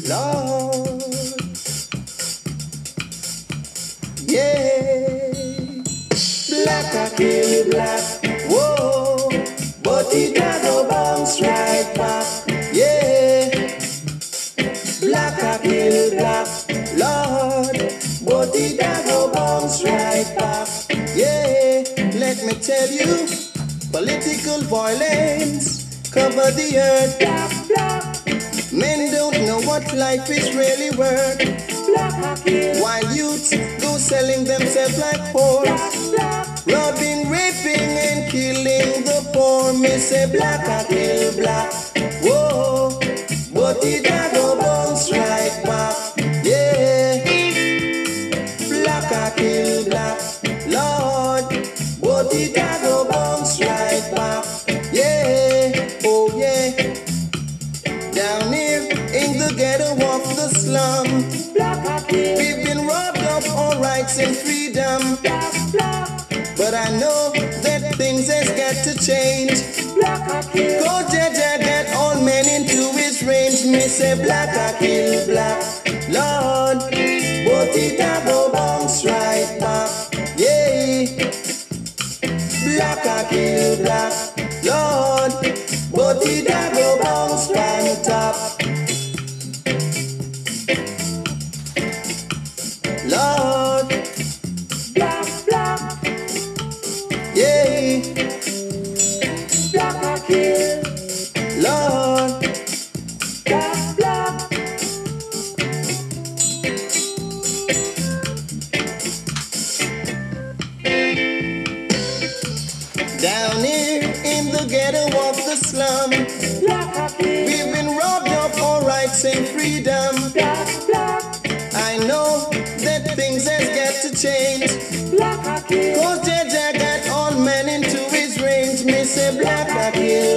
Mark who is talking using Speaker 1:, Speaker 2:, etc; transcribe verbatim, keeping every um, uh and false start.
Speaker 1: Lord, yeah. Black I kill black, whoa, but it a go bounce right back, yeah. Black I kill black, Lord, but it a go bounce right back, yeah. Let me tell you, political violence cover the earth. Black, black. Men don't know what life is really worth. Black, while youths go selling themselves like whores, robbing, raping, and killing the poor. Me say black, I kill black. Whoa, but it a go bounce right back. Yeah, black, I kill black. Lord, but it a go bounce right back. Yeah, oh yeah. Down here in the ghetto of the slum, we've been robbed of our rights and freedom. But I know that things has got to change. Go Jaja, get all men into his range. Me say black, I kill black, Lord, but it a go bounce right back. Yeah, black, I kill black, Lord, but it a go bounce right top. Lord, black, black, yeah, black I kill, Lord, black, black. Down here in the ghetto of the slum, we've been robbed of our rights and freedom. I know that things has got to change. Cause Jaja got all men into his range. Me say black, I kill